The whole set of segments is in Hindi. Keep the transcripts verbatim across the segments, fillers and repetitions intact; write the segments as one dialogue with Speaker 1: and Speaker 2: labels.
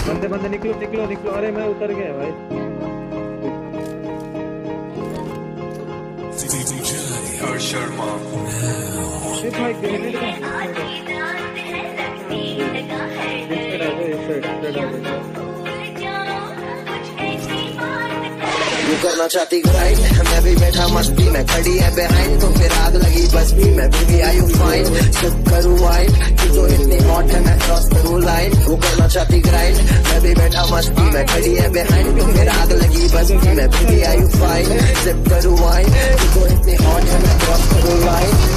Speaker 1: बंदे बंदे निकलो निकलो निकलो। अरे मैं उतर गया भाई।
Speaker 2: शर्मा
Speaker 1: भाई ग्रेनेड
Speaker 3: तू करना चाहती ग्राइंड, मैं भी बैठा मस्ती में, खड़ी है बिहाइंड तो फिर आग लगी बस भी मैं भी आई यू फाइन। सिर्फ करूँ वाइन तू तो इतनी हॉट है मैं क्रॉस करूँ लाइन। तू करना चाहती ग्राइंड, मैं भी बैठा मस्ती में, खड़ी है बिहाइंड तो फिर आग लगी बस भी मैं भी आई यू फाइन। सिर्फ करूँ वाइन तू तो इतनी हॉट है मैं क्रॉस करूँ लाइन।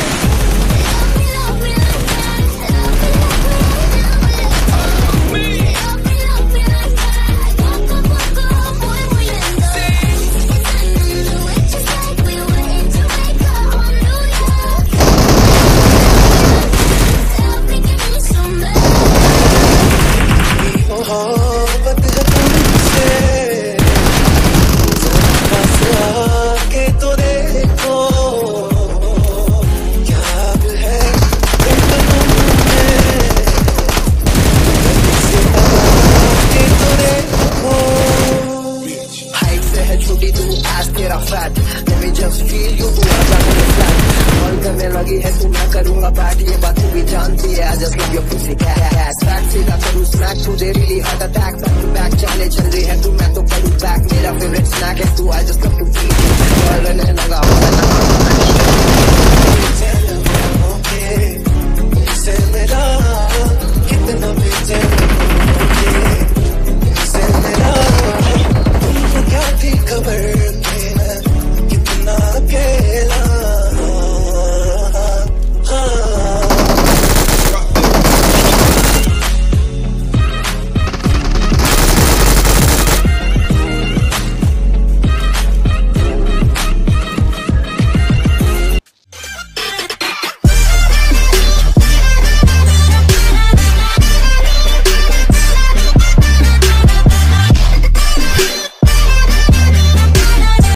Speaker 3: लगी है तू मैं करूँगा बैट ये बात तू भी जानती है। I just love your pussy cat back सीधा करूँ स्मैक तू दे really hard attack back to back चाले चल रही है तू मैं तो करूँ बैक मेरा फेवरेट स्नैक है तू। I just love to